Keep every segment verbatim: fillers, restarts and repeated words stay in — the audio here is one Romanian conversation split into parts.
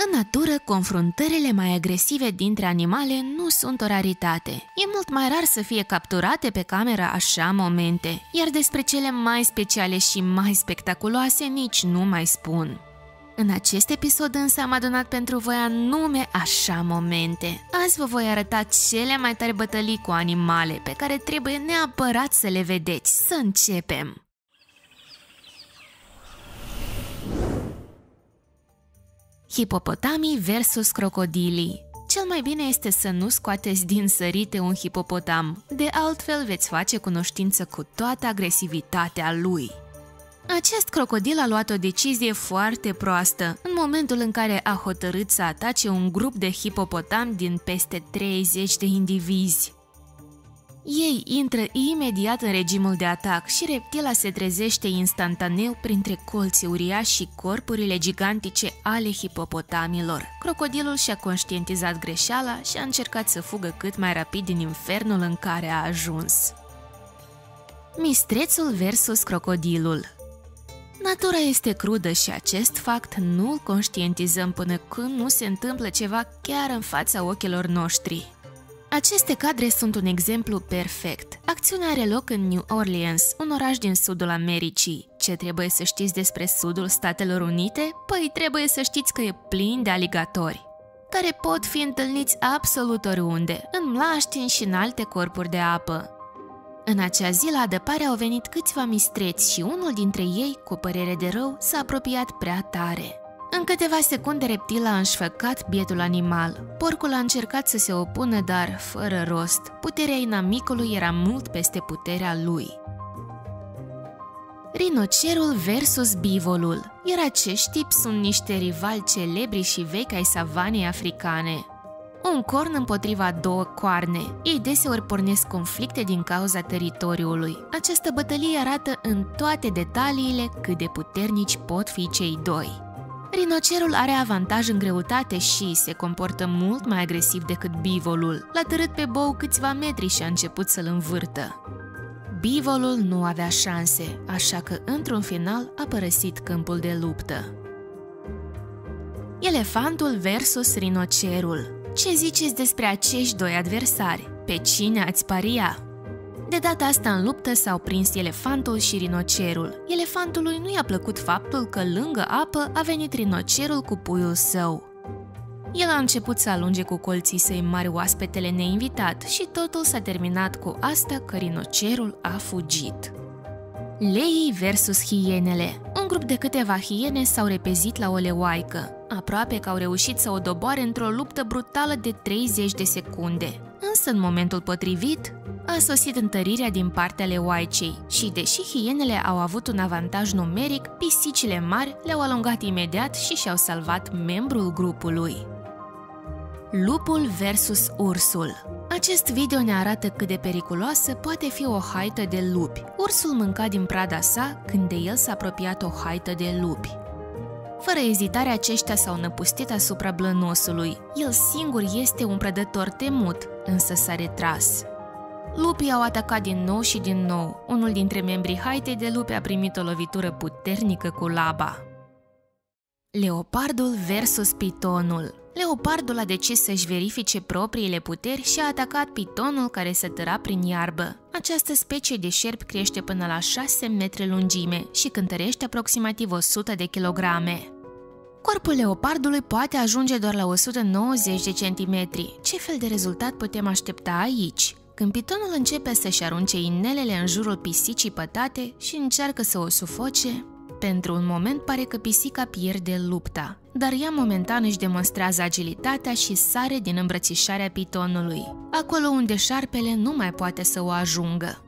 În natură, confruntările mai agresive dintre animale nu sunt o raritate. E mult mai rar să fie capturate pe cameră așa momente, iar despre cele mai speciale și mai spectaculoase nici nu mai spun. În acest episod însă am adunat pentru voi anume așa momente. Azi vă voi arăta cele mai tari bătălii cu animale pe care trebuie neapărat să le vedeți. Să începem! Hipopotamii versus crocodilii. Cel mai bine este să nu scoateți din sărite un hipopotam, de altfel veți face cunoștință cu toată agresivitatea lui. Acest crocodil a luat o decizie foarte proastă în momentul în care a hotărât să atace un grup de hipopotami din peste treizeci de indivizi. Ei intră imediat în regimul de atac și reptila se trezește instantaneu printre colții uriași și corpurile gigantice ale hipopotamilor. Crocodilul și-a conștientizat greșeala și a încercat să fugă cât mai rapid din infernul în care a ajuns. Mistrețul versus crocodilul. Natura este crudă și acest fapt nu-l conștientizăm până când nu se întâmplă ceva chiar în fața ochilor noștri. Aceste cadre sunt un exemplu perfect. Acțiunea are loc în New Orleans, un oraș din sudul Americii. Ce trebuie să știți despre sudul Statelor Unite? Păi trebuie să știți că e plin de aligatori, care pot fi întâlniți absolut oriunde, în mlaștini și în alte corpuri de apă. În acea zi la adăpare au venit câțiva mistreți și unul dintre ei, cu părere de rău, s-a apropiat prea tare. În câteva secunde reptila a înșfăcat bietul animal. Porcul a încercat să se opună, dar fără rost. Puterea inamicului era mult peste puterea lui. Rinocerul versus bivolul. Iar acești tipi sunt niște rivali celebri și vechi ai savanei africane. Un corn împotriva două coarne. Ei deseori pornesc conflicte din cauza teritoriului. Această bătălie arată în toate detaliile cât de puternici pot fi cei doi. Rinocerul are avantaj în greutate și se comportă mult mai agresiv decât bivolul. L-a târât pe bou câțiva metri și a început să-l învârtă. Bivolul nu avea șanse, așa că într-un final a părăsit câmpul de luptă. Elefantul versus rinocerul. Ce ziceți despre acești doi adversari? Pe cine ați paria? De data asta în luptă s-au prins elefantul și rinocerul. Elefantului nu i-a plăcut faptul că lângă apă a venit rinocerul cu puiul său. El a început să alunge cu colții săi mari oaspetele neinvitat și totul s-a terminat cu asta că rinocerul a fugit. Leii versus hienele. Un grup de câteva hiene s-au repezit la o leoaică. Aproape că au reușit să o doboare într-o luptă brutală de treizeci de secunde. Însă în momentul potrivit a sosit întărirea din partea leoaicei și deși hienele au avut un avantaj numeric, pisicile mari le-au alungat imediat și și-au salvat membrul grupului. Lupul versus ursul. Acest video ne arată cât de periculoasă poate fi o haită de lupi. Ursul mânca din prada sa când de el s-a apropiat o haită de lupi. Fără ezitare, aceștia s-au năpustit asupra blănosului. El singur este un prădător temut, însă s-a retras. Lupii au atacat din nou și din nou. Unul dintre membrii haitei de lupi a primit o lovitură puternică cu laba. Leopardul versus pitonul. Leopardul a decis să-și verifice propriile puteri și a atacat pitonul care se tăra prin iarbă. Această specie de șerpi crește până la șase metri lungime și cântărește aproximativ o sută de kilograme. Corpul leopardului poate ajunge doar la o sută nouăzeci de centimetri. Ce fel de rezultat putem aștepta aici? Când pitonul începe să-și arunce inelele în jurul pisicii pătate și încearcă să o sufoce, pentru un moment pare că pisica pierde lupta, dar ea momentan își demonstrează agilitatea și sare din îmbrățișarea pitonului, acolo unde șarpele nu mai poate să o ajungă.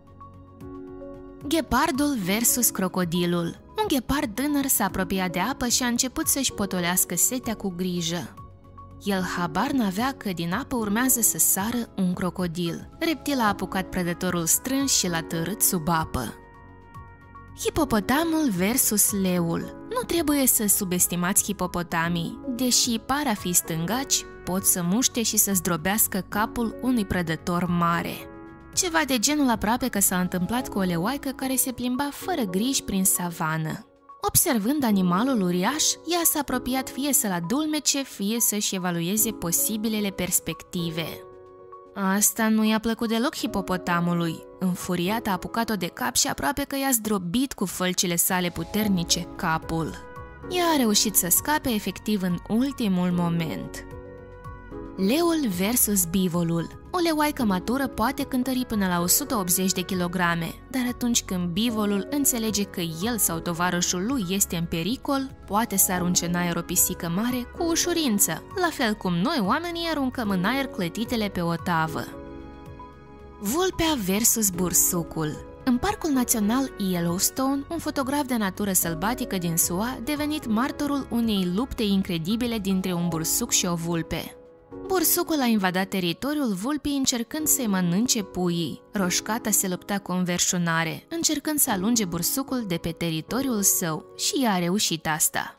Ghepardul versus crocodilul. Un ghepard tânăr s-a apropiat de apă și a început să-și potolească setea cu grijă. El habar n-avea că din apă urmează să sară un crocodil. Reptila a apucat prădătorul strâns și l-a târât sub apă. Hipopotamul versus leul. Nu trebuie să subestimați hipopotamii. Deși par a fi stângaci, pot să muște și să zdrobească capul unui prădător mare. Ceva de genul aproape că s-a întâmplat cu o leoaică care se plimba fără griji prin savană. Observând animalul uriaș, ea s-a apropiat fie să-l adulmece, fie să-și evalueze posibilele perspective. Asta nu i-a plăcut deloc hipopotamului. Înfuriat a apucat-o de cap și aproape că i-a zdrobit cu fălcile sale puternice capul. Ea a reușit să scape efectiv în ultimul moment. Leul versus bivolul. O leoaică matură poate cântări până la o sută optzeci de kilograme, dar atunci când bivolul înțelege că el sau tovarășul lui este în pericol, poate să arunce în aer o pisică mare cu ușurință, la fel cum noi oamenii aruncăm în aer clătitele pe o tavă. Vulpea versus bursucul. În Parcul Național Yellowstone, un fotograf de natură sălbatică din S U A a devenit martorul unei lupte incredibile dintre un bursuc și o vulpe. Bursucul a invadat teritoriul vulpii încercând să-i mănânce puii. Roșcata se lupta cu înverșunare, încercând să alunge bursucul de pe teritoriul său și ea a reușit asta.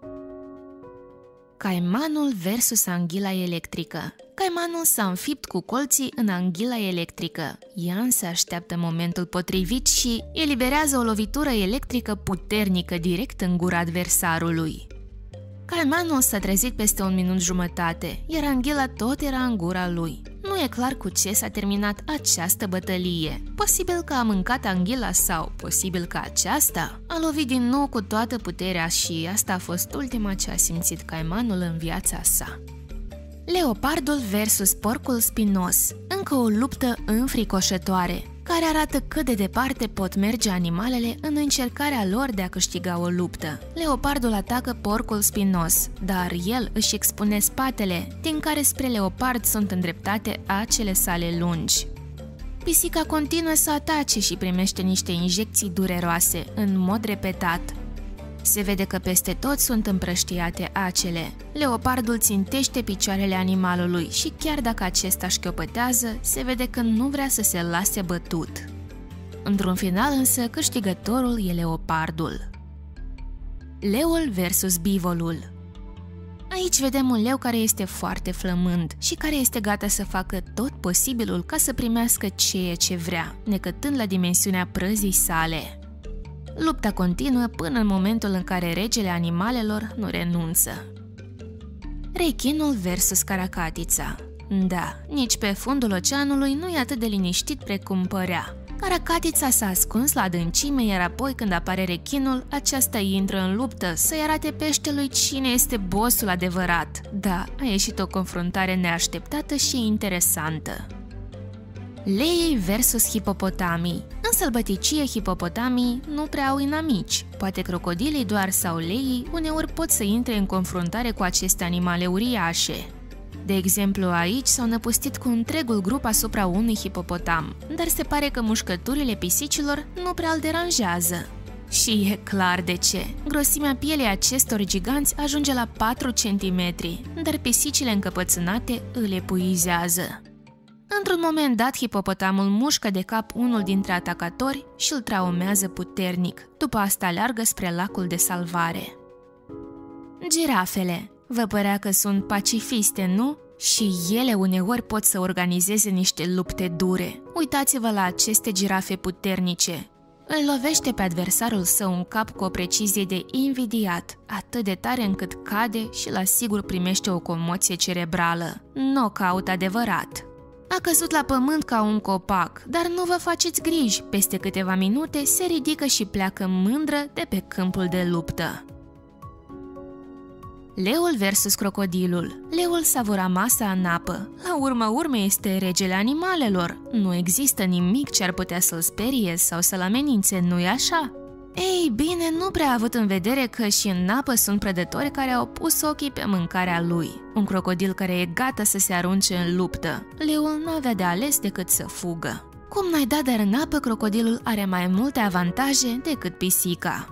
Caimanul versus anghila electrică. Caimanul s-a înfipt cu colții în anghila electrică. Ea însă așteaptă momentul potrivit și eliberează o lovitură electrică puternică direct în gura adversarului. Caimanul s-a trezit peste un minut jumătate, iar anghila tot era în gura lui. Nu e clar cu ce s-a terminat această bătălie. Posibil că a mâncat anghila sau posibil că aceasta a lovit din nou cu toată puterea și asta a fost ultima ce a simțit caimanul în viața sa. Leopardul versus porcul spinos. Încă o luptă înfricoșătoare, care arată cât de departe pot merge animalele în încercarea lor de a câștiga o luptă. Leopardul atacă porcul spinos, dar el își expune spatele, din care spre leopard sunt îndreptate acele sale lungi. Pisica continuă să atace și primește niște injecții dureroase, în mod repetat. Se vede că peste tot sunt împrăștiate acele. Leopardul țintește picioarele animalului și chiar dacă acesta șchiopătează, se vede că nu vrea să se lase bătut. Într-un final însă, câștigătorul e leopardul. Leul versus bivolul. Aici vedem un leu care este foarte flămând și care este gata să facă tot posibilul ca să primească ceea ce vrea, necătând la dimensiunea prăzii sale. Lupta continuă până în momentul în care regele animalelor nu renunță. Rechinul versus caracatița. Da, nici pe fundul oceanului nu e atât de liniștit precum părea. Caracatița s-a ascuns la adâncime, iar apoi când apare rechinul, aceasta intră în luptă să-i arate peștelui cine este bossul adevărat. Da, a ieșit o confruntare neașteptată și interesantă. Leii versus hipopotamii. În sălbăticie, hipopotamii nu prea au inamici. Poate crocodilii doar sau leii uneori pot să intre în confruntare cu aceste animale uriașe. De exemplu, aici s-au năpustit cu întregul grup asupra unui hipopotam, dar se pare că mușcăturile pisicilor nu prea îl deranjează. Și e clar de ce. Grosimea pielei acestor giganți ajunge la patru centimetri, dar pisicile încăpățânate îl epuizează. Într-un moment dat, hipopotamul mușcă de cap unul dintre atacatori și îl traumează puternic. După asta aleargă spre lacul de salvare. Girafele. Vă părea că sunt pacifiste, nu? Și ele uneori pot să organizeze niște lupte dure. Uitați-vă la aceste girafe puternice. Îl lovește pe adversarul său în cap cu o precizie de invidiat, atât de tare încât cade și la sigur primește o comoție cerebrală. Knockout adevărat. A căzut la pământ ca un copac, dar nu vă faceți griji, peste câteva minute se ridică și pleacă mândră de pe câmpul de luptă. Leul versus crocodilul. Leul savura masa în apă. La urma urmei este regele animalelor. Nu există nimic ce ar putea să-l sperie sau să-l amenințe, nu-i așa? Ei bine, nu prea a avut în vedere că și în apă sunt prădători care au pus ochii pe mâncarea lui. Un crocodil care e gata să se arunce în luptă. Leul n-avea de ales decât să fugă. Cum n-ai dat, dar în apă crocodilul are mai multe avantaje decât pisica.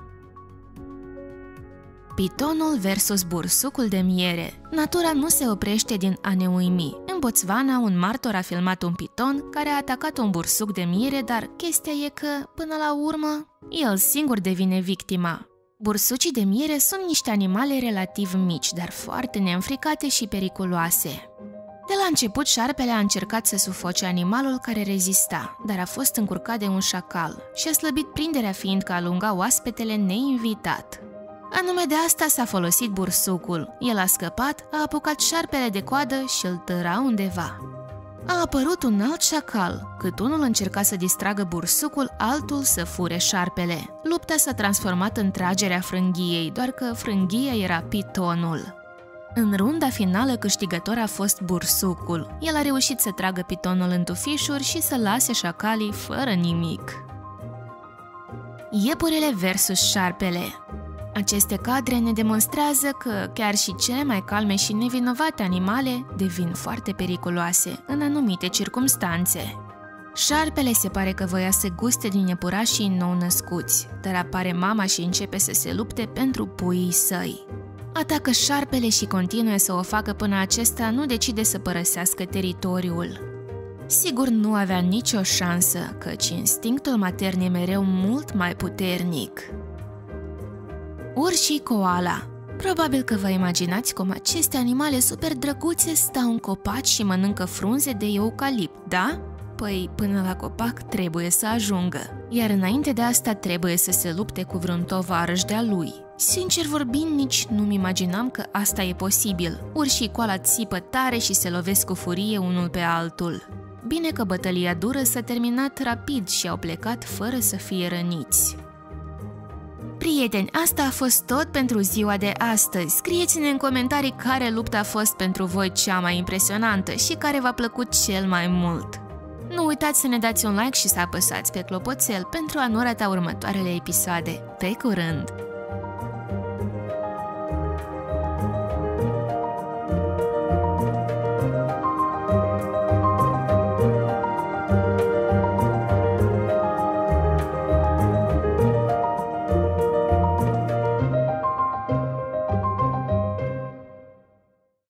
Pitonul versus bursucul de miere. Natura nu se oprește din a ne uimi. În Botswana, un martor a filmat un piton care a atacat un bursuc de miere, dar chestia e că, până la urmă, el singur devine victima. Bursucii de miere sunt niște animale relativ mici, dar foarte neînfricate și periculoase. De la început, șarpele a încercat să sufoce animalul care rezista, dar a fost încurcat de un șacal și a slăbit prinderea fiindcă alunga oaspetele neinvitat. Anume de asta s-a folosit bursucul. El a scăpat, a apucat șarpele de coadă și îl tăra undeva. A apărut un alt șacal. Cât unul încerca să distragă bursucul, altul să fure șarpele. Lupta s-a transformat în tragerea frânghiei, doar că frânghia era pitonul. În runda finală, câștigător a fost bursucul. El a reușit să tragă pitonul în tufișuri și să lase șacalii fără nimic. Iepurele versus șarpele. Aceste cadre ne demonstrează că chiar și cele mai calme și nevinovate animale devin foarte periculoase în anumite circumstanțe. Șarpele se pare că voia să guste din iepurașii nou-născuți, dar apare mama și începe să se lupte pentru puii săi. Atacă șarpele și continuă să o facă până acesta nu decide să părăsească teritoriul. Sigur, nu avea nicio șansă, căci instinctul matern e mereu mult mai puternic. Urșii koala. Probabil că vă imaginați cum aceste animale super drăguțe stau în copaci și mănâncă frunze de eucalipt, da? Păi până la copac trebuie să ajungă, iar înainte de asta trebuie să se lupte cu vreun tovarăș de-a lui. Sincer vorbind, nici nu-mi imaginam că asta e posibil. Urșii koala țipă tare și se lovesc cu furie unul pe altul. Bine că bătălia dură s-a terminat rapid și au plecat fără să fie răniți. Prieteni, asta a fost tot pentru ziua de astăzi. Scrieți-ne în comentarii care luptă a fost pentru voi cea mai impresionantă și care v-a plăcut cel mai mult. Nu uitați să ne dați un like și să apăsați pe clopoțel pentru a nu rata următoarele episoade. Pe curând!